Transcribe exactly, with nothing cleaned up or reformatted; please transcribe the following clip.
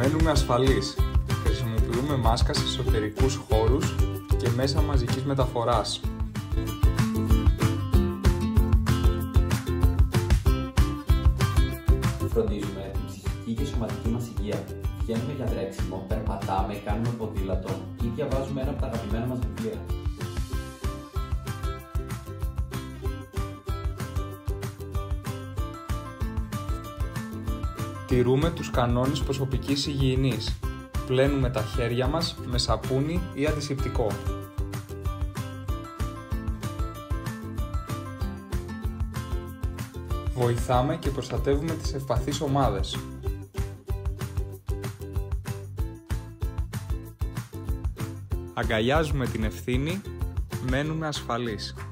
Μένουμε ασφαλείς. Χρησιμοποιούμε μάσκα σε εσωτερικούς χώρους και μέσα μαζικής μεταφοράς. Φροντίζουμε την ψυχική και σωματική μας υγεία. Βγαίνουμε για τρέξιμο, περπατάμε, κάνουμε ποδήλατο ή διαβάζουμε ένα από τα αγαπημένα μας βιβλία. Τηρούμε τους κανόνες προσωπικής υγιεινής. Πλένουμε τα χέρια μας με σαπούνι ή αντισηπτικό. Βοηθάμε και προστατεύουμε τις ευπαθείς ομάδες. Αγκαλιάζουμε την ευθύνη, μένουμε ασφαλείς.